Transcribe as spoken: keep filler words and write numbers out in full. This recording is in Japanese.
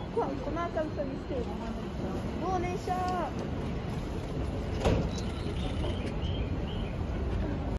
con, con una calza di stella, ma non so. Buona, ciao!